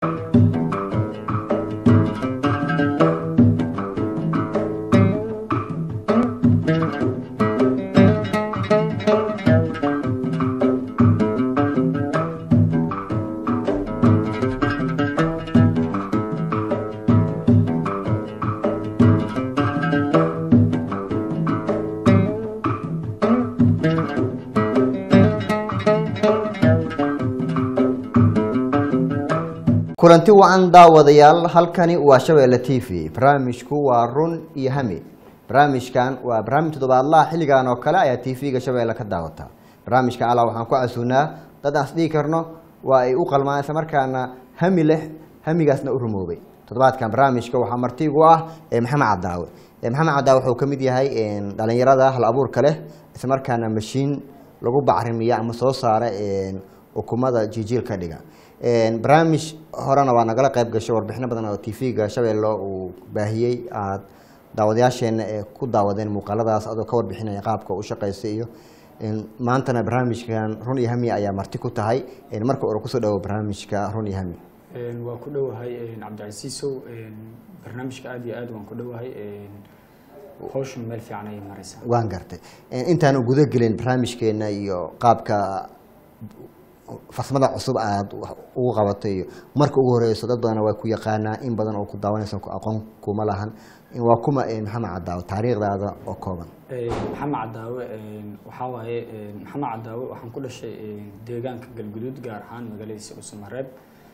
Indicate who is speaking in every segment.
Speaker 1: kulanti wacan daawadayaal halkani waa Shabeelle TV barnaamijku waa run iyo hami barnaamijkan waa barnaamij toddobaadlaha xilligan oo kale ayaa TV-ga Shabeelle ka daawata barnaamijka ala waxaan ku casuunaa dad aan isdhihi karno waa ay u qalmaan isla markaana hami leh hamigaasna u rumoobay toddobaadkan barnaamijka waxaa marti ugu ah Maxamed Cadaawe Maxamed Cadaawe wuxuu kamid yahay dhalinyarada hal abuurka leh isla markaana mashiin lagu bacrimiyo ama soo saara xukuumadda jijiilka dhiga barnaamij horena waa nagala qayb gashay warbixino badan oo TV-ga Shabeelle uu baahiyay aad daawadayaasheena ku daawadeen muuqaaladaas adoo ka warbixinaya qaabka uu shaqeeyay iyo maantana barnaamijkan run iyo hami ayaa marti ku tahay marka uu ku soo dhawo barnaamijka run iyo hami
Speaker 2: waa ku dhawahay Cabdicasiisow barnaamijka aad iyo aad waan ku dhawahay hawshan meel fiican ay maraysaa
Speaker 1: waan gartay intaan gudaha gelin barnaamijkeena iyo qaabka farsamada cusub aad ugu qabatay marka ugu horeyso dad badan way ku yaqaanaa in badan oo ku daawanaysan ku aqoon kuma lahan waa kuma Maxamed Cadaawe taariikhdaada oo kooban
Speaker 2: Maxamed Cadaawe waxa waaye Maxamed Cadaawe waxaan ku dhashay deegaanka Galgaduud gaar ahaan magaalada Soomareeb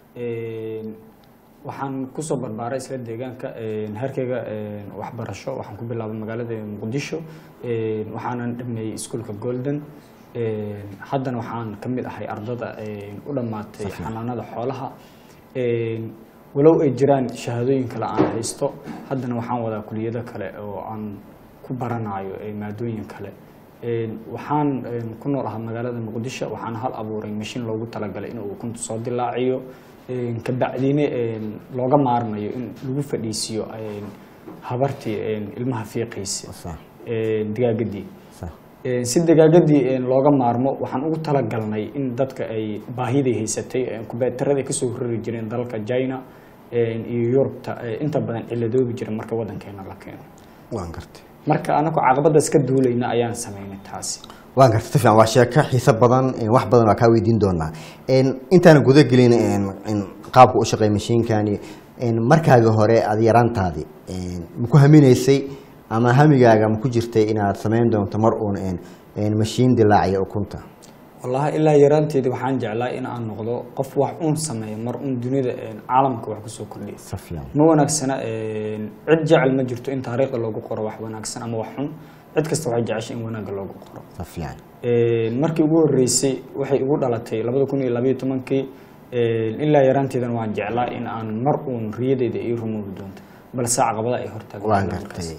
Speaker 2: waxaan ku soo barbaaray isla deegaanka harkeyga waxbarasho waxaan ku bilaabay magaalada Muqdisho waxaan dhameeyay iskuulka Golden haddana waxaan kamid ahay ardada u dhamaatay xanaanada xoolaha walow ay jiraan shahaadooyin kale aan haysto haddana waxaan wadaa kuliyado kale oo aan ku baranayo maadooyin kale waxaan ku noolahay magaalada Muqdisho waxaan hal abuuray mashiin loogu talagalay in uu kuntu soo dilaaciyo ka bacdiina looga maarmayo in lagu fadhiisiyo habartii ilmaha fiiqaysa digaagadii si digaagadii looga maarmo waxaan ugu talagalnay in dadka ay baahida haysatay kubeetarada ka soo horri jireen dalka China iyo Yurubta inta badan ciladoobi jiray marka wadankeena la keeno
Speaker 1: waan gartay
Speaker 2: marka anagu caqabadaas ka duulayna ayaan sameynay taasi
Speaker 1: waan gartay fiican waa sheeko xiiso badan wax badan waa ka weydiin doonaa intaan gudaha gelin qaabka u shaqeeyo mashiinkani markaaga hore aad yaraantaadi ma ku haminaysay ama hamigaaga ma ku jirtay inaad sameyn doonto mar uun mashiin dilaaciyo ukunta
Speaker 2: wallahi ilaa yaraanteedii waxaan jeclaa in aan noqdo qof wax uun sameeyo mar uun dunida caalamka wax ku soo kordhiyo
Speaker 1: safiyan
Speaker 2: ma wanaagsana cid jecel ma jirto in taariikhda loogu qoro wax wanaagsan ama wax xun cid kasta waxay jeceshay in wanaag loogu qoro
Speaker 1: safiyan
Speaker 2: markii ugu horeysay waxay ugu dhalatay 2012 ilaa yaraanteedana waan jeclaa in aan mar uun riyadeeda ay rumoobi doonto balse caqabada ay hortaagan
Speaker 1: waan gartay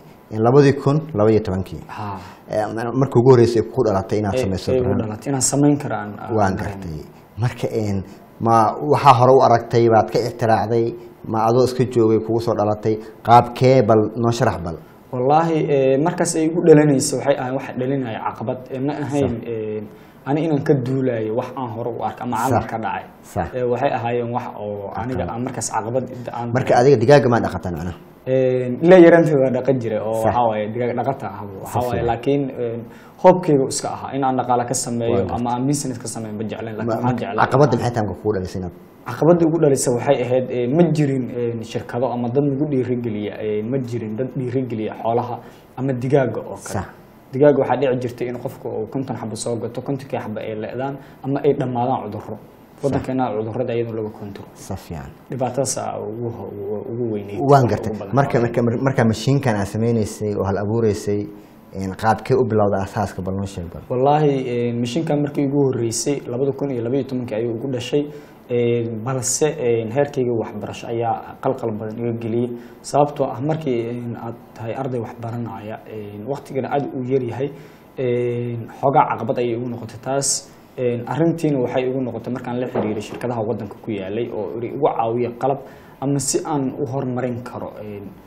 Speaker 1: 2012 markii ugu horeysay ku dhalatay inaad sameyso
Speaker 2: dhalatay inaan sameyn karaan
Speaker 1: waan gartay marka ma waxa hore u aragtay baad ka ixtiraacday ma adoo iska joogay kugu soo dhalatay qaabkee bal noo sharax bal
Speaker 2: wallahi markaas ay ugu dhalanayso waxay ahayn wax dhalinaya caqabad ma ahayn ani inaan ka duulayo wax aan hore u arka ama camal ka dhacay waxay ahaayeen wax oo aniga markaas caqabad
Speaker 1: marka adiga digaaga ma dhaqatan ana
Speaker 2: لا يرنتي هذا قجرة أو حواي دقتها حواي لكن هوبكي وسكها إن عندك على كسمة أما ميسنس كسمة بجعلين لكن ما جعلين
Speaker 1: عقبات الحياة مقولة لسنا
Speaker 2: عقبات يقول لسه وحي هاد متجرين شركة أما ضد يقول رجلية متجرين ضد رجلية حالها أما الدجاج أو كذا دجاج واحد يعجرتي إنه قفك وكنت نحب صاجة وكنت كحب الإعلان أما إيه لما لا عذره waddankeena cudurrada iyadoo lagu kontrol
Speaker 1: safiyan
Speaker 2: dhibaatadaas ugu weynay
Speaker 1: waan gartay marka mashiinkan aad sameynaysay oo hal abuureysay qaabkee u bilowday asaaska balno sheeg
Speaker 2: wallahi mashiinkan markii ugu horeysay 2012 ayuu ugu dhashay balse heerkayga waxbarasho ayaa qalqal badan iga geliyay sababtoo ah markii aad tahay arday wax baranaya waqtigan aad u yar yahay xogaa caqabad ay ugu noqotay taas arrintiina waxay ugu noqotay markaan la xiriiray shirkadaha waddanka ku yaalay oo ugu caawiya qalab ama si aan u horumarin karo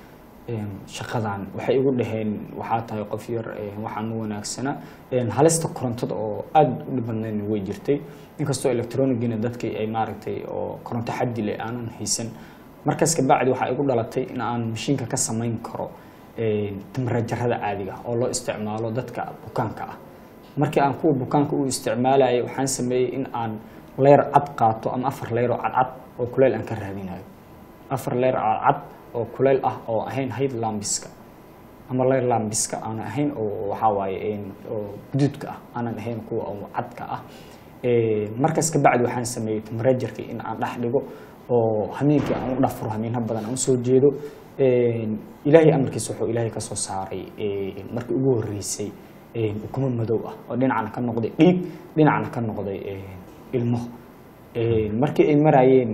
Speaker 2: shaqadan waxay igu dhaheen waxaa tahay qof yar waxaan u wanaagsana halista korontada oo aad u dhibanayn way jirtay inkastoo electronicina dadkii ay maaragtay oo koronto xaddi leh aanan haysan markaas ka bacdi waxaa igu dhalatay in aan mashiinka ka samayn karo temerajarada caadiga oo loo isticmaalo dadka bukaanka ah markii aan kuwa bukaanka u isticmaalayay waxaan sameeyay in aan leer cad qaato ama 4 leer oo cadcad oo kuleel aan ka raadinayo 4 leer cadcad oo kuleel ah oo ahayn hayd lambiska ama leer lambiska aan ahayn oo waxa waaye oo guduudka ah aan ahayn kuwa oo cadka ah markaas ka bacdi waxaan sameeyay temerajarka in aan dhax dhigo oo hameenkii aan u dhafro hameenha badan aan soo jeedo ilaahay amarkiisa wuxuu ilaahay ka soo saaray markii ugu horeysay ukumo madow ah oo dhinacna ka noqday dhiig dhinacna ka noqday ilmo markii ay marayeen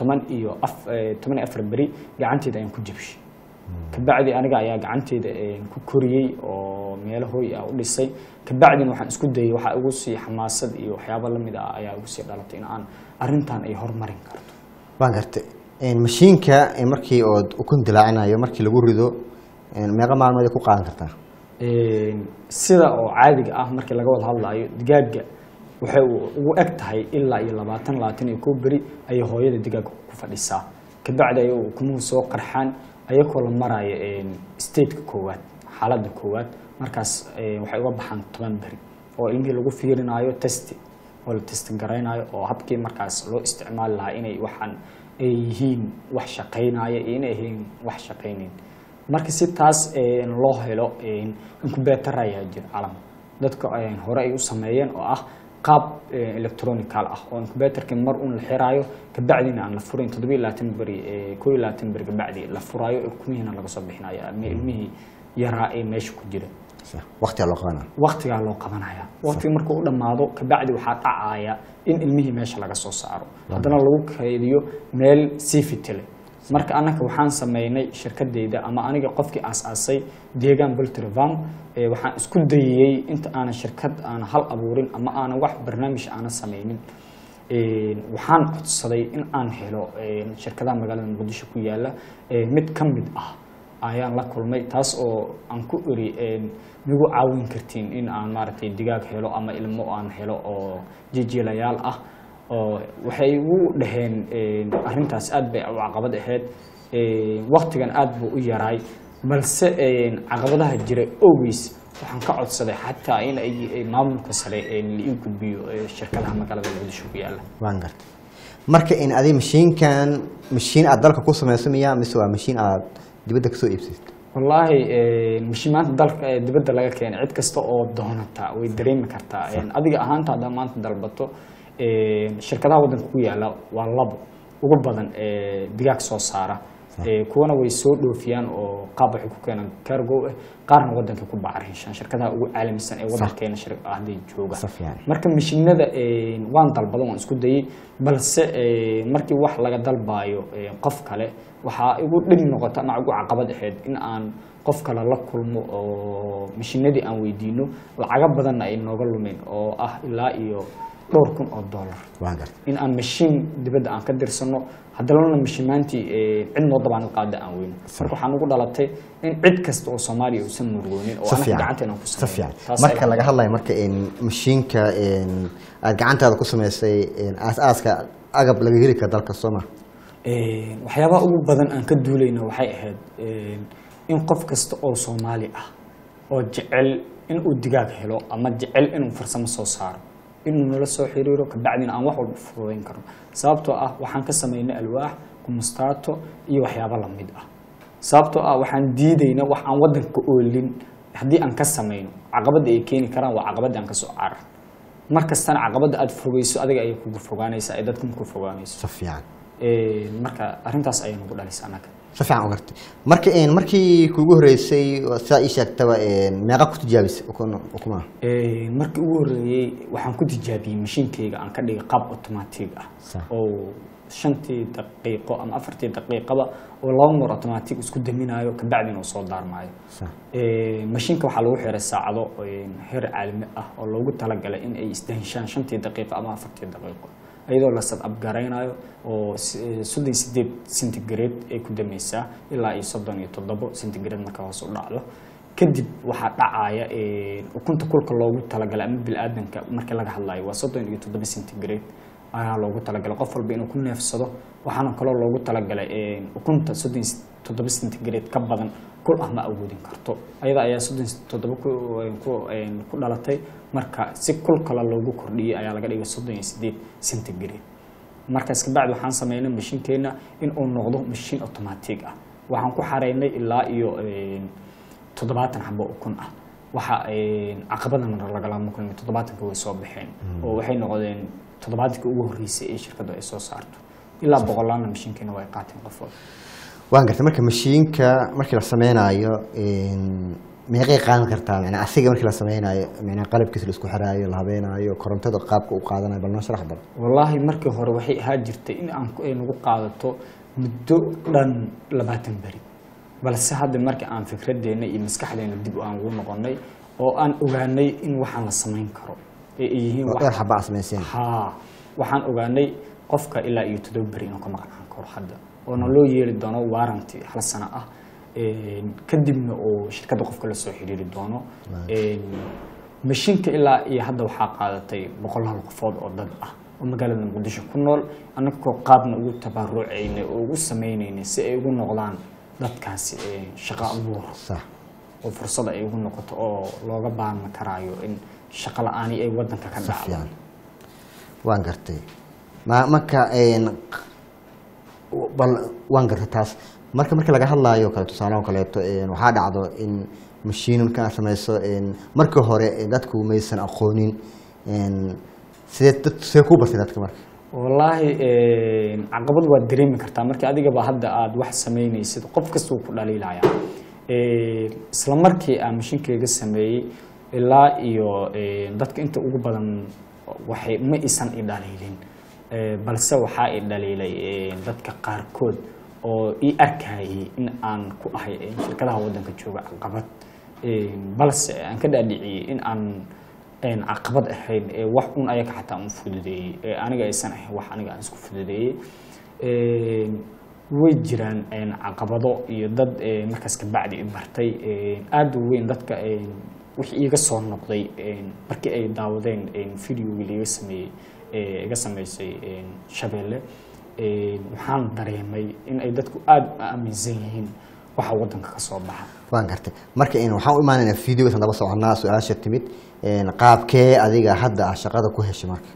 Speaker 2: 14 bari gacanteeda ayaan ku jabshay kabacdi aniga ayaa gacanteeda ku koriyay oo meelo hooy ah u dhisay kabacdina waxaan isku dayay waxa ugu sii xamaasad iyo waxyaabo la mid ah ayaa ugu sii dhalatay in aan arintan ay horumarin karto
Speaker 1: waan gartay mashiinka markii oo ukun dilaacinayo markii lagu rido meeqa maalmood ku qaadan kartaa
Speaker 2: sida oo caadiga ah markii laga wada hadlayo digaaga waxay ugu eg tahay ilaa iyo 21 bari ay hooyada digaaga ku fadhisaa kabacdi ay ukumuhu soo qarxaan ayagoo la marayo state-ka koowaad xaaladda koowaad markaas waxay uga baxaan 10 bari oo ilmihii lagu fiirinayo test oo la test gareynayo oo habkii markaas loo isticmaali lahaa inay waxaan ay yihiin wax shaqeynaya iyo inay yihiin wax shaqeynin marka si taas loo helo incubator ayaa jira calam dadka hore ay u sameeyeen oo ah qaab electronical ah oo incubatorka mar uun la xiraayo kabacdina aan la furin 27 bari 21 bari kabacdi la furaayo ukumihiina laga soo bixinayo ilmihii yaraa ee meesha ku jira waqtiga loo qabanaya waqtiga markuu u dhamaado kabacdi waxa dhacaya in ilmihii meesha laga soo saaro hadana lagu kaydiyo meel safety leh marka anaka waxaan sameeynay shirkadeyda ama aniga qofkii aas-aasay deegaan poultry farm waxaan isku dayay inta aan shirkad aan hal abuurin ama aan wax barnaamij aan sameeynin waxaan codsaday in aan helo shirkadaha magaalada Muqdisho ku yaala mid kamid ah ayaan la kulmay taas oo aan ku iri migu caawin kartiin in aan maaragtay digaag helo ama ilmo aan helo oo jijilayaal ah oo waxay ugu dhaheen arintaas aad bay caqabad ahayd waqtigan aad buu u yaray balse caqabadaha jiray always waxaan ka codsaday xataa in ay maamulka sare la gudbiyo shirkadaha magaalada Muqdisho ku yaala
Speaker 1: waan gartay marka in adi mashiin aad dalka ku sameysamiya mise waa mashiin aad dibadda ka soo iibsatay
Speaker 2: wallahi mashiimaanta dalka dibadda laga keenay cid kasta oo doonata way dareemi kartaa adiga ahaanta hadda maanta dalbato shirkadaha wadanka ku yaala waa labo ugu badan digaag soo saara kuwana way soo dhoofiyaan oo qaab waxay ku keenaan cargo qaarna wadanka ku bacariishan shirkadaha ugu caalamisan ee wadankeena hadday jooga marka mashiinada waan dalbadan waan isku dayay balse markii wax laga dalbaayo qof kale waxa igu dhib noqota ama ugu caqabad ahayd in aan qof kale la kulmo oo mashiinadii aan weydiino lacaga badan ay nooga lumeen oo ah ilaa iyo $2,000 in aan mashiin dibadda aan ka dirsano hadalna mashiimaantii cid noo dabaan qaada aan weyn marka waxaan ugu dhalatay in cid kasta oo Soomaaliya uu san murugoonin oo anaga gacanteena ku sameeyay
Speaker 1: marka laga hadlayo marka mashiinka aad gacantaada ku sameysay aas-aaska agab laga heli karo dalka Soomaaliya
Speaker 2: waxyaabaha ugu badan aan ka duulayna waxay ahayd in qof kasta oo Soomaali ah oo jecel in uu digaag helo ama jecel inuu farsamo soo saaro inuu nala soo xiriiro kabacdina aan wax walba fududeyn karno sababtoo ah waxaan ka sameeynay alwaax kumustaato iyo waxyaabo la mid ah sababtoo ah waxaan diidayna wax aan wadanka oolin hadii aan ka sameeyno caqabada ay keeni karaan waa caqabada aan ka soo caarar markastana caqabada aad fogeyso adiga ay kugu fogaanaysaa ay dadku ku fogaanayso
Speaker 1: safiyan
Speaker 2: marka arintaas ayaan ugu dhalisay anaga
Speaker 1: safiyan u gartay markii kuugu horeysay saa ii sheegtaba meeqa ku tijaabisay ukumaha
Speaker 2: markii ugu horeeyay waxaan ku tijaabiyay mashiinkeyga aan ka dhigay qaab automatic ah oo 5 daqiiqo ama 4 daqiiqaba oo laba mar automatic isku daminayo kabacdina soo daarmaayo mashiinka waxa lagu xiray saacado heer caalami ah oo loogu talagalay in ay isdaanshaan 5 daqiiqo ama 4 daqiiqo iyadoo la sad abgaraynayo oo 38 centigrade ay ku dameysaa ilaa iyo 37 centigrade marka hoos u dhacdo kadib waxa dhacaya ukunta kulka loogu talagalay ama bilaadanka marka laga hadlayo waa 37 centigrade ayaa loogu talagalay qof walba inuu ku neefsado waxaana kale loogu talagalay ukunta 37 centigrade ka badan kul ah ma awoodin karto ayada ayaa 37 ku dhalatay marka si kul kala loogu kordhiyay ayaa laga dhigay 38 centigrade markaas ka bacdi waxaan sameeynay mashiinkeena in uu noqdo mashiin automatic ah waxaan ku xareynay ilaa iyo 70 xabo ukun ah waxa caqabadana laga lama kulmay 70 way soo baxeen oo waxay noqdeen 70 ugu horeysay ee shirkadda ay soo saarto ilaa boqolaana mashiinkeena way qaateen qofood
Speaker 1: waan gartay marka mashiinka markii la sameynayo meeqay qaadan kartaa macna asiga markii la sameynayo macna qalabkiisa la isku xiraayo la habeenayo korontada qaabka uu qaadanayo bal noo sharax bal
Speaker 2: wallahi markii hore waxay ahaa jirtay in aan nagu qaadato muddo dhan 20 bari balse hadda markii aan fikradeena iyo maskaxdeena dib aan ugu noqonay oo aan ogaanay in waxaan la sameyn karo ee yihiin
Speaker 1: wax xabaa sameeyeen
Speaker 2: waxaan ogaanay qofka ilaa iyo 7 bari inuu ka maqnaan karo hadda oo loo yeeli doono warranty hal sano ah kadibna oo shirkadda qofka la soo xiriiri doono mashiinka ilaa iyo hadda waxaa qaadatay boqolaal qofood oo dad ah oo magaalada Muqdisho ku nool annagoo qaabna ugu tabarucayna oo ugu sameeynayna si ay ugu noqdaan dadkaasi shaqo abuur
Speaker 1: sax
Speaker 2: oo fursad ay ugu noqoto oo looga baahan karaayo in shaqo la'aan ay wadanka ka dhacdo
Speaker 1: waan gartay marka bal waan gartay taas marka laga hadlaayo kale tusaalaha kaleeto waxa dhacdo in mashiinka sameeyso marka hore dadku maysan aqoonin sidee ku basay dadka marka
Speaker 2: wallahi caqabad waa dareemi kartaa markii adiga ba hadda aad wax sameynaysid qof kasta uu ku dhaliilaya isla markii aan mashiinkeyga sameeyay ilaa iyo dadka inta ugu badan waxay ma isan dhaliilin balse waxa ay dhaliilay dadka qaarkood oo ii arkayay in aan ku ahay shirkadaha wadanka jooga caqabad balse aan ka dhaadhiciyay in aan caqabad ahayn wax un ayaga xataa u fududeeyay aniga aysan ahayn wax aniga aan isku fududeeyay way jiraan caqabado iyo dad markaas ka bacdi bartay aad u weyn dadka wixii iga soo noqday markii ay daawadeen video-gii iga sameeyay iga sameysay Shabeelle waxaan dareemay in ay dadku aad u aaminsan yihiin waxa wadanka ka soo baxa
Speaker 1: waan gartay marka waxaan u imaanaynaa video san daba soconaa su'aasha timid qaabkee adiga hadda shaqada ku heshay marka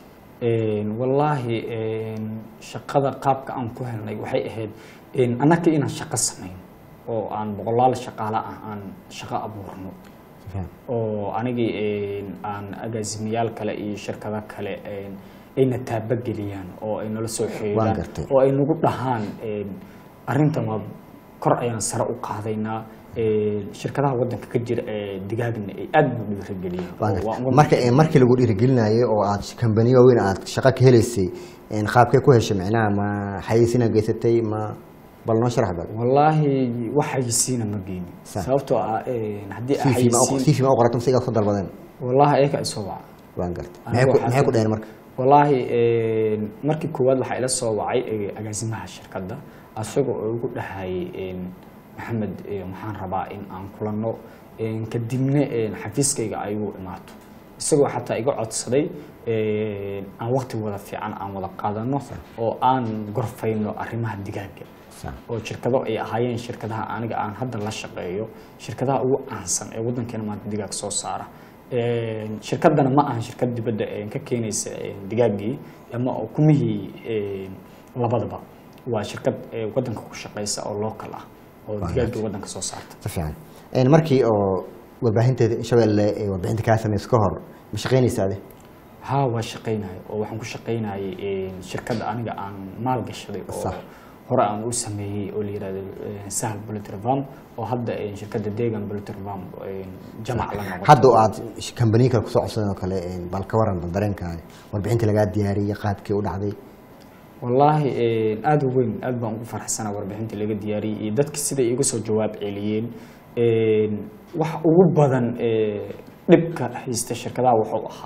Speaker 2: wallahi shaqada qaabka aan ku helnay waxay ahayd annaka inaan shaqo sameyn oo aan boqolaal shaqaale ah aan shaqo abuurno oo anigii aan agaasimayaal kale iyo shirkado kale ayna taabageliyaan oo ay nala soo xiriiraan oo ay nagu dhahaan arrintan waa kor ayaan sare u qaadaynaa shirkadaha wadanka ka jira digaagna ay aad u dhiirigeliyaan
Speaker 1: markii lagu dhiirigelinayo oo aad company weyn aad shaqo ka helaysay qaabkee ku heshay macnaha ma xayisiina geysatay ma bal noo sharax bal
Speaker 2: wallahi waxayisiina ma geeynin sababtoo ah hadii
Speaker 1: ay ma qorato siga soo dalbadeen
Speaker 2: wallahi ayka ay soo wacay
Speaker 1: waan gartay maxay ku dhayeen marka
Speaker 2: wallahi markii koowaad waxa ila soo wacay agaasimaha shirkadda asagoo ugu dhahay Maxamed waxaan rabaa in aan kulano kadibna xafiiskayga ayuu imaato isagoo xataa iga codsaday aan waqti wada fiican aan wada qaadano oo aan gorfayno arrimaha digaaga oo shirkado ay ahaayeen shirkadaha aniga aan hadda la shaqeeyo shirkadaha ugu aansan ee wadankeena maanta digaag soo saara shirkadana ma aha shirkad dibadda ka keenaysa digaagii ama kumihii labadaba waa shirkad wadanka ku shaqeysa oo local ah oo digaagga wadanka soo saarta
Speaker 1: fiican markii oo warbaahinteeda Shabeelle warbaahinta ka sameeyay ka hor ma shaqeynaysaa
Speaker 2: ها وشقيناي وحن كشقيناي شركة أنا عن مال قشري هراء أن أسميه أولي سهل بلوترفام وهذا شركة ديجان بلوترفام جمع لنا
Speaker 1: هذا عاد كمبني كقصة أصلا كله بالكورن بالدرين كان والبعين تلاقي دياري قاد كي وده عادي
Speaker 2: والله أدو وين أدو بنقول فرح سنة والبعين تلاقي دياري دتك السيدة يقصوا جواب عليين وح وبدن لبك هيستشرك ذا وحوها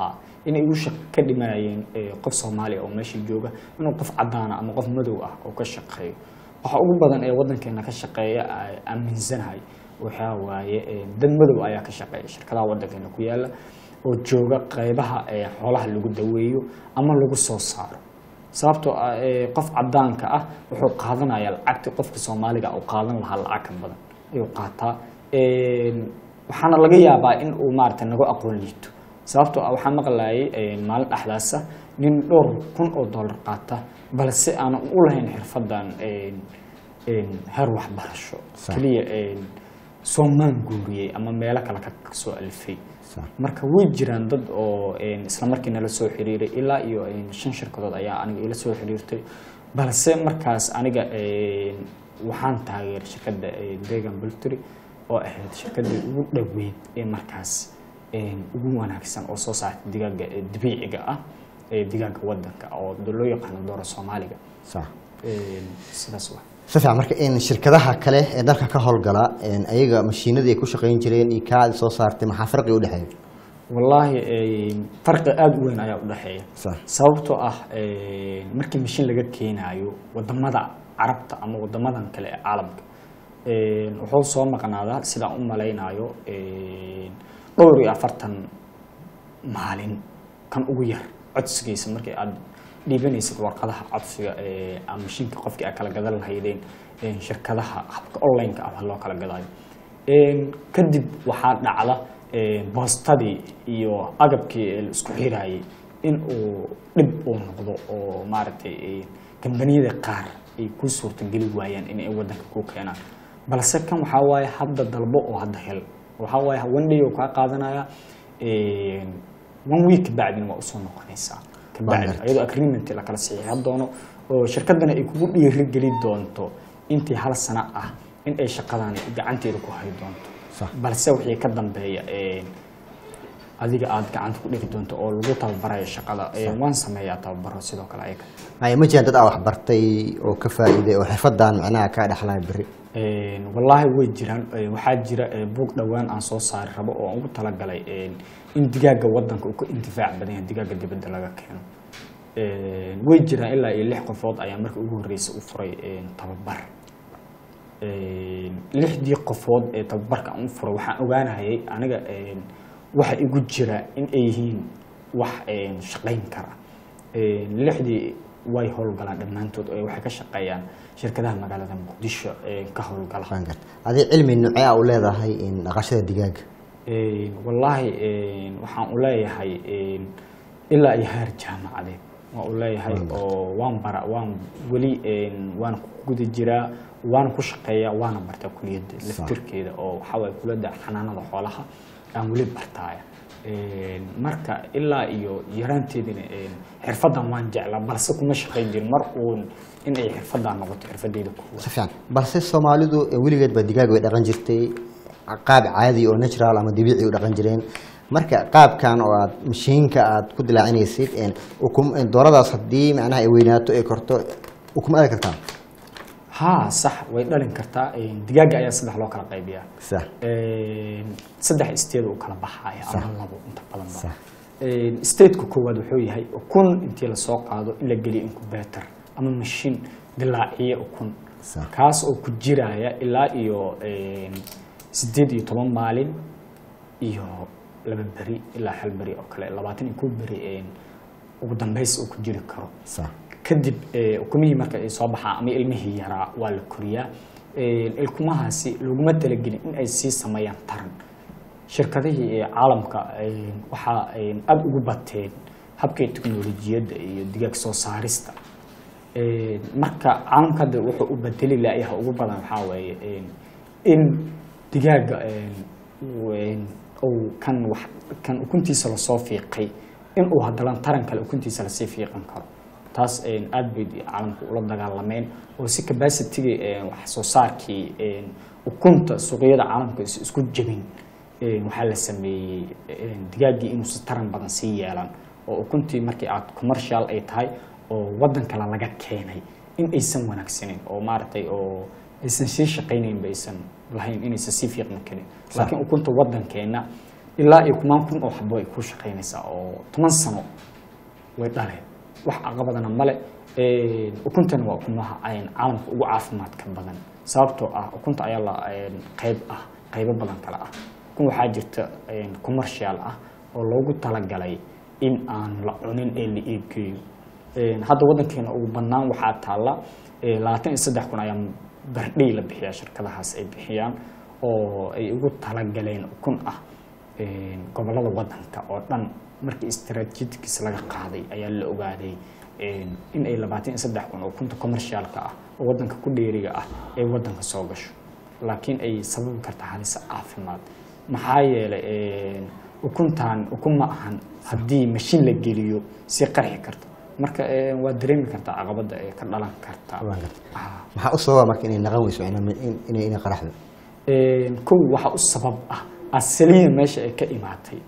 Speaker 2: inay ugu ka dhimanayeen qof Soomaali oo meesha jooga inuu qof cadaan ama qof madow ah oo ka shaqeeyo waxa ugu badan ee wadankeena ka shaqeeya aaminsanahay waxa waaye dad madow ayaa ka shaqeeya shirkadaha wadankeena ku yaala oo jooga qaybaha xoolaha lagu daweeyo ama lagu soo saaro sababtoo qof cadaanka ah wuxuu qaadanayaa lacagta qofka Soomaaliga oo qaadan lahaa lacag ka badan ayuu qaataa waxaana laga yaabaa in uu maartay naga aqoon liito sababtoo ah waxaan maqlaayay maalin dhaxdaas nin dhowr kun oo dollar qaata balse aan u lahayn xirfadan heer waxbarasho kaliya Soomaan guuriyay ama meelo kale ka soo alifay marka way jiraan dad oo isla markiina la soo xiriiray ilaa iyo 5 shirkadood ayaa aniga ila soo xiriirtay balse markaas aniga waxaan taageeray shirkadda Deegan Poultry oo ahayd shirkadda ugu dhaweyd ee markaas ugu wanaagsan oo soo saartay digaaga dabiiciga ah digaaga wadanka oo loo yaqaan dooro Soomaaliga
Speaker 1: sax
Speaker 2: sidaas waa
Speaker 1: safiican marka in shirkadaha kale ee dalka ka howlgala ayaga mashiinada ay ku shaqeyn jireen iyo ka soo saartay maxaa farqi u dhaxeeyo
Speaker 2: wallahi farqi aad u weyn ayaa u dhaxeeya sababtoo ah markii mashiin laga keenayo wadamada Carabta ama wadamadan kale ee caalamka wuxuu soo maqnaadaa sida u maleynayo dhowr iyo 40 maalin kan ugu yar codsigiisa markii aad dhiibanaysid warqadaha codsiga ama mashiinka qofkii kala gadan lahaydeen shirkadaha habka online-ka ah loo kala gadayo kadib waxaa dhacda boostadii iyo agabkii isku xiraayay in uu dib u noqdo oo maaragtay kambaniyada qaar ay ku suurtagali waayaan in ay wadanka ku keenaan balse kan waxa waaye hadda dalbo oo hadda hel waxa waaye one day oo ka qaadanaya 1 week baadina waa soo noqonaysaa kabacdi ayadoo agreement la kala saxiixay doono oo shirkadana ay kugu dhiirigelin doonto intii hal sano ah in ay shaqadan gacanteeda ku hay doonto balse wixii ka dambeeya adiga aad gacanta ku dhigi doonto oo lagu tababarayo shaqada waan sameeyaa tababaro sidoo kale ayaga
Speaker 1: ay ma jiraan dad wax bartay oo ka faa'iiday oo xirfadan macnaha ka dhaxlay bari
Speaker 2: wallahi way jiraan waxaa jira buug dhawaan aan soo saar rabo oo ugu talagalay in digaaga wadanka uu ka intifaac badan yahay digaaga dibadda laga keeno way jiraan ilaa 6 qofood ayaa markii ugu horeysay u furay tababar 6 qofood ee tababarka aan u furay waxaan ogaanayay aniga waxa igu jira in ay yihiin wax shaqayn kara 6 way howlgalaan dhamaantood oo waxay ka shaqeeyaan shirkadaha magaalada Muqdisho ka howlgala
Speaker 1: adii cilmi nuucay u leedahay in dhaqashada digaaga
Speaker 2: wallahi waxaan u leeyahay ilaa ay heer jaamacadeed waan u leeyahay oo waan wali waan ku guda jiraa waan ku shaqeeyaa waan bartaa kuliyadda laftirkeeda oo waxa way kulada xanaanada xoolaha aan wali bartaaya marka ilaa iyo yaraanteedina xirfadan waan jeclaa balse kuma shaqeyn jirin mar uun in ay xirfadan noqoto xirfadeeda ku
Speaker 1: safiican balse Soomaalidu weligeed ba digaaga way dhaqan jirtay qaab caadi oo natural ama dabiici u dhaqan jireen marka qaabkan oo aad mashiinka aad ku dilaacinaysid dooradaas hadii macnaha ay weynaato ay korto ukuma aad kartaa
Speaker 2: ها صح ويدلين كرتا دجاجة أيا صدق لو كلا قيبيا
Speaker 1: صح
Speaker 2: صدق استيد وكلا بحايا أما لابو أنت بلن صح استيد كوكواد وحوي هاي وكون أنت لسوق هذا إلا جلي إنكو باتر أما مشين دلاعية وكون كاس أو كجيرايا إلا إيو سديد يطلون مالين إيو لما بري إلا حل بري أو كلا لبعتين يكون بري وقدام بيس أو كجير كرو صح kadib ukumihi marka ay soo baxaan ama ilmihii yaraa waa la koriyaa ilkumahaasi laguma talagelin in ay sii sameeyaan taran shirkadihii caalamka waxa ay aad ugu bateen habkay tiknoolajiyadda iyo digaag soo saarista marka caalamka wuxuu u bedeli lahaa ugu badan waxa weeye in digaaga oo kan ukuntiisa la soo fiiqay in uu hadalan taran kale ukuntiisa la sii fiiqan karo taas aad bay caalamku ula dagaalameen oo si capacity wax soo saarkii ukunta suuqyada caalamka isku jabin waxa la sameeyay digaagii inuu si taran badan sii yeelan oo ukuntii markii aad commercial ay tahay oo wadan kale laga keenay in aysan wanaagsaneyn oo maartay oo aysan sii shaqeynayn baysan lahayn in aysan sii fiiqan karin laakiin ukunta wadankeena ilaa iyo kumaan kun oo xabo ay ku shaqaynaysaa oo 10 sano way dhaleen wax caqabadana male ukuntan waa ukumaha ay caalamka ugu caafimaadka badan sababtoo ah ukunta ayaa la qaybo badan kala ah kun waxaa jirta commercial ah oo loogu talagalay in aan la cunin ee la iibgeeyo hadda wadankeena ugu badnaan waxaa taala 23 kun ayaa bardhay la bixiyaa shirkadahaas ay bixiyaan oo ay ugu talagaleen ukun ah gobolada wadanka oo dhan markii istaraatiijiyadiisa laga qaaday ayaa la ogaaday in ay 23 kun oo ukunta commercialka ah oo wadanka ku dheeriga ah ay wadanka soo gasho laakiin ay sababi karta halis caafimaad maxaa yeelay ukuntan ukun ma ahan haddii mashiin la geliyo si qarxi karto marka waa dareemi kartaa caqabada ee ka dhalan karta
Speaker 1: maxaa u sababa marka inay naqan weyso inay qaraxdo
Speaker 2: kow waxa u sabab ah asaliya meesha ay ka imaatay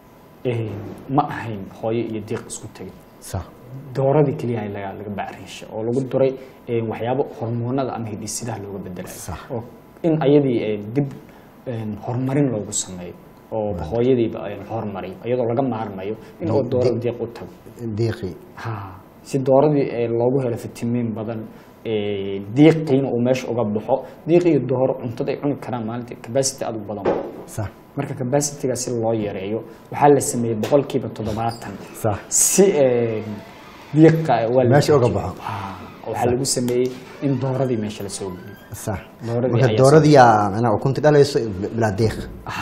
Speaker 2: ma ahayn hooyo iyo diiq isku tagay
Speaker 1: sax
Speaker 2: dooradii kaliya laga bacriisho oo lagu duray waxyaabo hormoonada ama hidisidaha looga bedelay oo in ayadii dib horumarin loogu sameeyo oo hooyadiiba ay horumariyo iyadoo laga maarmayo in oo doorada diiq u tago
Speaker 1: diiqi
Speaker 2: si dooradii loogu helo fitamiin badan diiqiina uu meesha uga baxo diiq iyo dooro cuntada ay cuni karaan maalintii capacity aad u badan
Speaker 1: sax
Speaker 2: marka capacity-ga si loo yareeyo waxaa la sameeyay 70%
Speaker 1: sax
Speaker 2: si diiqa
Speaker 1: meesha uga baxo
Speaker 2: waxaa lagu sameeyay in dooradii meesha la soo geliyo
Speaker 1: sax marka dooradii ana ukunta dhalayso bila diiq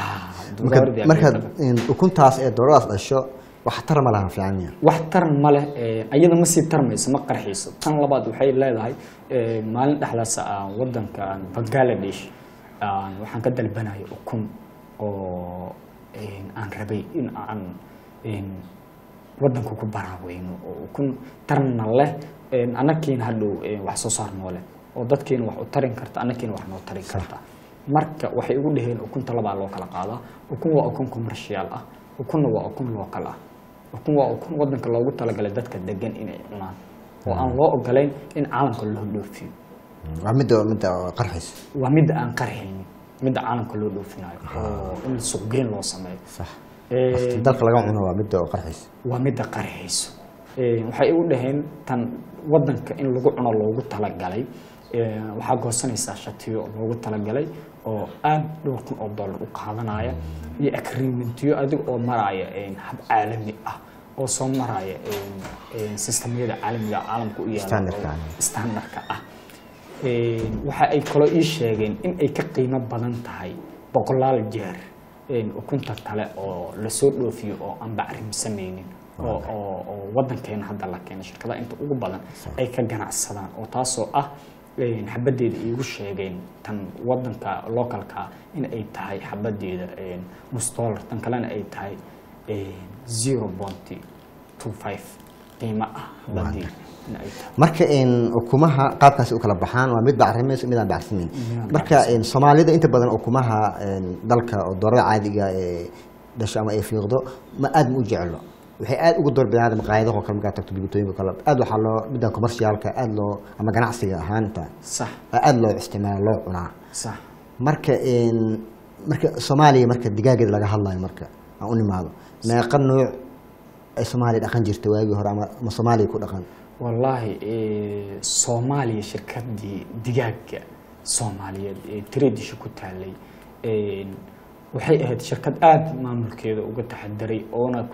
Speaker 1: marka ukuntaas ee dooradaas dhasho wax tar ma laha fiicnaa
Speaker 2: wax tar ma leh ayada ma sii tarmayso ma qarxiiso tan labaad waxay leedahay maalin dhaxlaas wadanka Bangladesh waxaan ka dalbanayo ukun oo aan rabay in aan wadanku ku baraaweyno oo ukun tarna leh anakiin hadhow wax soo saar noole oo dadkeena wax u tarin karta anakiin wax noo tarin karta marka waxay ugu dhaheen ukunta laba loo kala qaadaa ukun waa ukun commercial ah ukunna waa ukun local ah ukun waa ukun wadanka loogu talagalay dadka degan inay cunaan oo aan loo ogolayn in caalamka loo dhoofiyo
Speaker 1: waa mid qarxis
Speaker 2: waa mid aan qarxaynin mid caalamka loo dhoofinayo oo in suuqgeyn loo sameeyo
Speaker 1: sax dalka laga cuno waa mid qarxis
Speaker 2: waa mid qarxayso waxay ugu dhaheen tan wadanka in lagu cuno loogu talagalay waxaa goosanaysaa shatiyo loogu talagalay oo aad dhowr kun oo dollar u qaadanaya iyo agreementiyo adig oo maraya hab caalami ah oo soo maraya systemyada caalamiga caalamka u yaala standardka ah waxa ay kaloo ii sheegeen in ay ka qiimo badan tahay boqolaal jeer ukunta kale oo la soo dhoofiyo oo aan bacrim sameynin oo wadankeena hadda la keenay shirkadaha inta ugu badan ay ka ganacsadaan oo taasoo ah xabadeeda iigu sheegeen tan wadanka localka in ay tahay xabadeeda $1 tan kalena ay tahay 0.25 qiimo ah xabadeeda
Speaker 1: marka ukumaha qaabkaas u kala baxaan waa mid bacrimayso mid aan bacrimin marka Soomaalida inta badan ukumaha dalka oo doorada caadiga ee dhasho ama ay fiiqdo ma aad u jeclo waxay aad ugu doorbidaan maqaayadaha kala marka tagto dibitooyinka kala aad waxa loo midda commercialka aad loo ama ganacsiga ahaanta
Speaker 2: sax
Speaker 1: aad loo isticmaalo loo cunaa
Speaker 2: sax
Speaker 1: marka Soomaaliya marka digaageed laga hadlayo marka aan u nimaado meeqa nooc ay Soomaaliya dhaqan jirtay waagii hore ama Soomaaliya ku dhaqan
Speaker 2: wallahi Soomaaliya shirkadii digaaga Soomaaliyeed ee tradition ku taalay waxay ahayd shirkad aad maamulkeeda uga taxadiray oo ku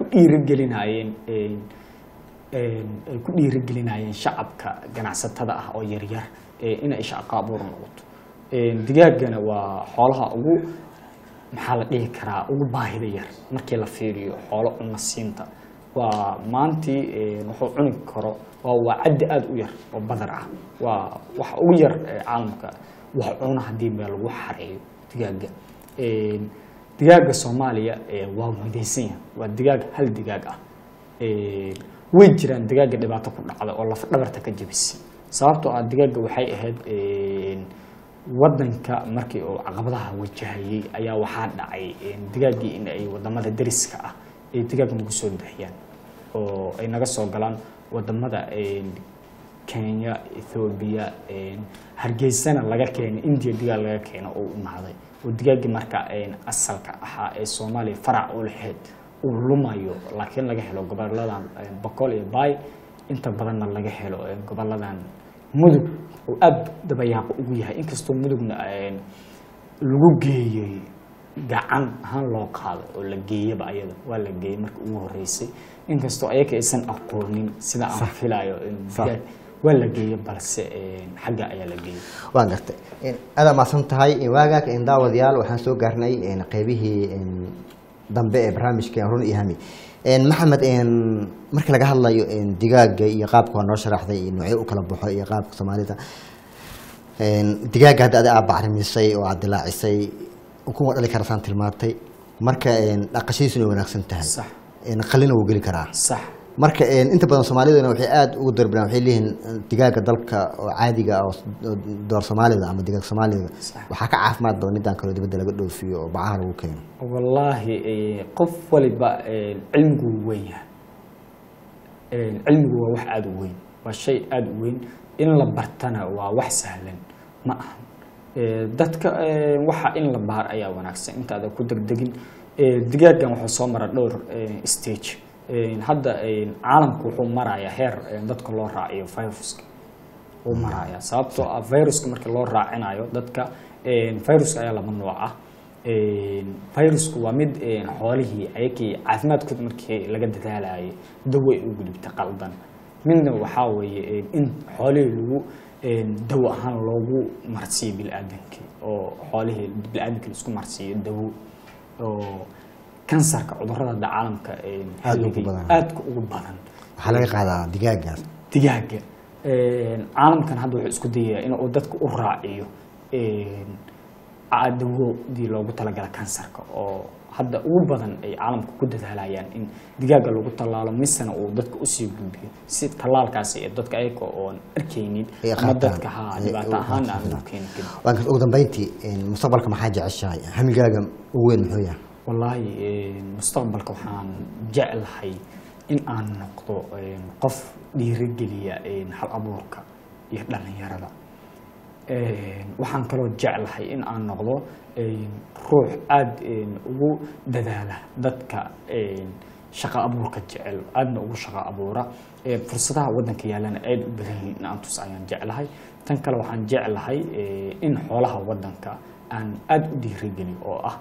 Speaker 2: dhiirigelinayeen shacabka ganacsatada ah oo yar yar in ay shaqo abuur noqoto digaagana waa xoolaha ugu maxaa la dhihi karaa ugu baahida yar markii la fiiriyo xoolo cunasiinta waa maantii wuxuu cuni karo waa caddi aad u yar oo badar ah waa wax ugu yar caalamka wax cuna hadii meel lagu xareeyo digaaga digaaga Soomaaliya waa midaysan waa digaag hal digaag ah way jiraan digaaga dhibaato ku dhacda oo laf dhabarta ka jabisay sababtoo ah digaaga waxay ahayd wadanka markii oo caqabadaha wajahayay ayaa waxaa dhacay digaagii in ay wadamada dariska ah ay digaaga ugu soo bixiyaan oo ay naga soo galaan wadamada Kenya, Ethiopia, Hargeysana laga keenay, India digaag laga keenay oo imaaday oo digaagii marka asalka ahaa ee Soomaaliya farac u lahayd uu lumayo laakiin laga helo gobolladan Boqol iyo Bay inta badanna laga helo gobolladan Mudug oo aad dabayaaq ugu yahay inkastoo Mudugna lagu geeyay gacan ahaan loo qaado oo la geeyaba ayada waa la geeyay markii ugu horeysay inkastoo ayaga aysan aqoonin sida aan filayo waa la geeyay balse xagga ayaa la geeyay
Speaker 1: waan gartay aad ma san tahay waagaag daawadayaal waxaan soo gaarnay qaybihii dambe ee barnaamijka run iyo hami maxamed marka laga hadlayo digaaga iyo qaabka noo sharaxday noocyada u kala baxo iyo qaabka Soomaalida digaaga hadda aad bacrimisay oo aad dilaacisay ukun wada karsan tilmaantay marka dhaqashadiisu wanaagsan tahay
Speaker 2: sax
Speaker 1: qalina uu gali karaa
Speaker 2: sax
Speaker 1: marka inta badan Soomaalida waxay aad ugu darbaan waxay leeyihiin digaaga dalka oo caadiga ah door Soomaalida ama digaaga Soomaalida waxa ka caafimaad badan midaan kale dibadda laga dhoofiyo oo bacaha lagu keeno
Speaker 2: wallahi qof waliba cilmigu weyn cilmigu waa wax aad u weyn waa shay aad u weyn in la bartana waa wax sahlan ma aha dadka waxa in la baar ayaa wanaagsan inta aad ku degdegin digaagan waxa soo mara dhowr stage hadda caalamku wuxuu marayaa heer dadka loo raaciyo viruska uu marayaa sababtoo ah viruska markii loo raacinayo dadka viruska ayaa laba nooc ah virusku waa mid xoolihii ayakii caafimaadkooda markii laga dadaalayay dawo ay u gudubta qaldan midna waxa weeye in xoolihii lagu dawo ahaan loogu marsiyo bilaadanka oo xoolihii bilaadanka isku marsiyo dawo oo kansarka cudurrada caalamka aad ugu badan
Speaker 1: waxa laga qaadaa digaagaas
Speaker 2: digaaga caalamkan hadda wuxuu isku dayaa inuu dadku u raaciyo dawadii loogu talagalay kansarka oo hadda ugu badan ay caalamka ku dadaalayaan in digaaga lagu tallaalo misana uu dadka u sii gudbiyo si tallaalkaasi ee dadka ayaga oo arkaynin ama dadka dhibaato ahaan aan u keeni karin
Speaker 1: waan ugu dambeyntii mustaqbalka maxaa jeceshahay hamigaaga ugu weyn muxuu yahay
Speaker 2: wallahi mustaqbalka waxaan jeclahay in aan noqdo qof dhiirigeliya hal abuurka iyo dhalinyarada waxaan kaloo jeclahay in aan noqdo ruux aad ugu dadaala dadka shaqo abuurka jecel aadna ugu shaqo abuura fursadaha wadanka yaalana aad u badan yihiin in aan tus ayaan jeclahay tan kale waxaan jeclahay in xoolaha wadanka aan aad u dhiirigeliyo oo ah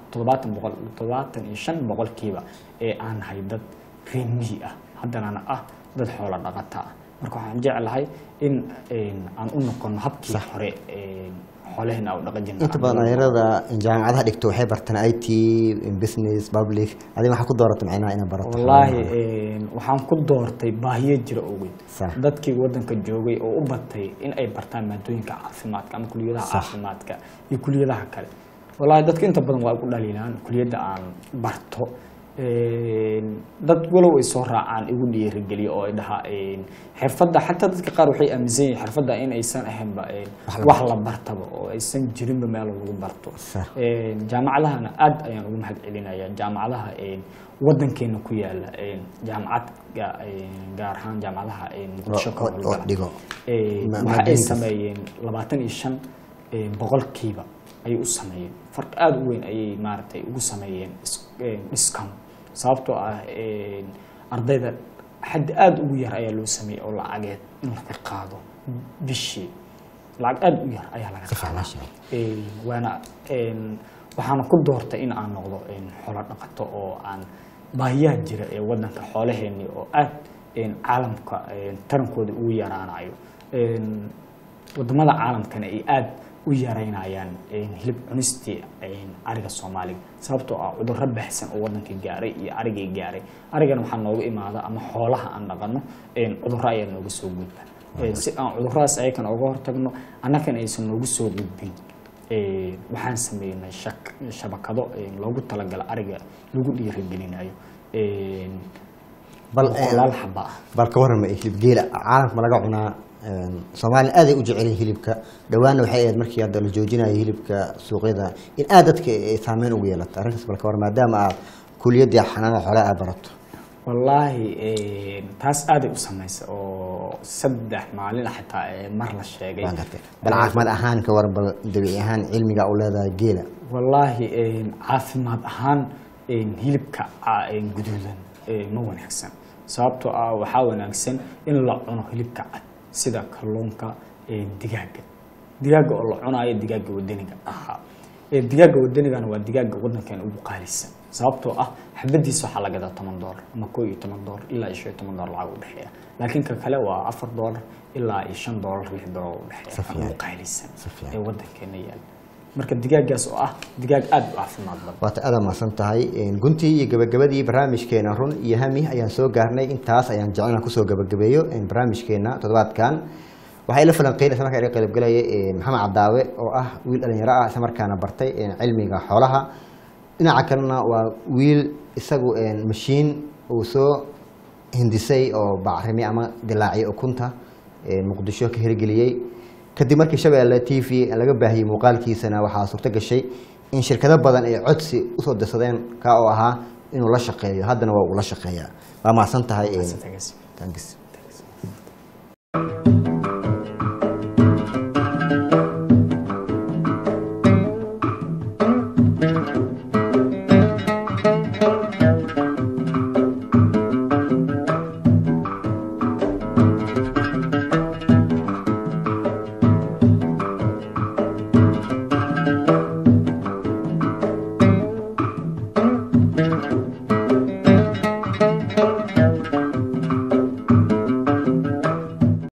Speaker 2: 75% ee aan hay dad reer miyi ah haddana ah dad xoolo dhaqata ah marka waxaan jeclahay in aan u noqono habkii hore xoolaheena u dhaqan
Speaker 1: inta badan dhalinyarada jaamacadaha dhigto waxay bartaan IT business public adiga waxa ku dooratay macnaha inaad barato
Speaker 2: wallahi waxaan ku doortay baahiyo jira oo weyn dadkii wadanka joogay oo u batay in ay bartaan maadooyinka caafimaadka ama kuliyadaha caafimaadka iyo kuliyadaha kale wallahi dadka inta badan waa ku dhaliilaan kuliyada aan barto dad walow ay soo raacaan igu dhiirigeliyo oo ay dhaha xirfadda xataa dadka qaar waxay aaminsan yihiin xirfadda in aysan ahaynba wax la bartaba oo aysan jirinba meel lagu barto jaamacadahana aad ayaan ugu mahad celinayaa jaamacadaha wadankeena ku yaala jaamacadka gaar ahaan jaamacadaha muqdisho ka dhigo waxa ay sameeyeen 25% ayay u sameeyeen farq aad u weyn ayay maartay ugu sameeyeen discount sababtoo ah ardayda xad aad ugu yar ayaa loo sameeyay oo lacageed in laga qaado bishii lacag aad u yar ayaa laga qaadaa waana waxaan ku doortay in aan noqdo xoolo dhaqato oo aan baahiyaha jira ee wadanka xoolaheeni oo aad caalamka tarankooda ugu yaraanayo wadamada caalamkana ay aad u yareynayaan hilib cunistii ariga Soomaaliga sababtoo ah cudurro baxsan oo wadanka gaaray iyo ariga gaaray arigana waxa nooga imaada ama xoolaha aan dhaqano cudurro ayaa nooga soo gudba si aan cudurraas ay kan uga hortagno annagana aysan noogu soo gudbin waxaan sameeynay shabakado loogu talagalay ariga lagu dhiirigelinayo
Speaker 1: bal ka warama hilib geela caalamka laga cunaa Soomaaliya aad ay u jecel hilibka dhawaana waxay ahayd markii hadda la joojinayo hilibka suuqyada in aad dadka ay saameyn ugu yeelato arrintaas bal ka war maadaama aad kuliyadda xanaanada xoolaha aad barato
Speaker 2: wallaahi taas aad ay u samaysa oo 3 maalin xitaa mar la sheegay
Speaker 1: waan gartay bal caafimaad ahaan ka waran bal dabiici ahaan cilmiga u leedahay geela
Speaker 2: wallaahi caafimaad ahaan hilibka guduudan ma wanaagsan sababtoo ah waxaa wanaagsan in la cuno hilibka cad sida kalluunka digaaga oo la cunayo digaaga wadaniga ahaa digaaga wadanigana waa digaaga wadankeena ugu qaalisan sababtoo ah xabadiisa waxaa laga gadaa $10 ama $11 ilaa $15 lacag u dhexeeya laakiin ka kale waa $4 ilaa $5 $6 u dhexeeya ugu qaalisan ee wadankeena yaal marka digaagaas oo ah digaag aad u caafimaad badan
Speaker 1: waata aad maasan tahay guntii iyo gabagabadii barnaamijkeena run iyo hami ayaan soo gaarnay intaas ayaan jecelna kusoo gabagabeeyo barnaamijkeena toddobaadkan waxay la falanqeynaysaa markaa iga qaybgalaya maxamed cadaawe oo ah wiil dhalinyaro ah isla markaana bartay cilmiga xoolaha dhinaca kalena waa wiil isagu mashiin uu soo hindisay oo bacrimi ama dilaaciyo ukunta muqdisho ka hirgeliyey kadib markii Shabeelle TV laga baahiyay muuqaalkiisana waxaa suurto gashay in shirkado badan ay codsi u soo dirsadeen ka oo ahaa inuu la shaqeeyo haddana waa uu la shaqeeyaa waa mahadsan tahay
Speaker 2: Thanks.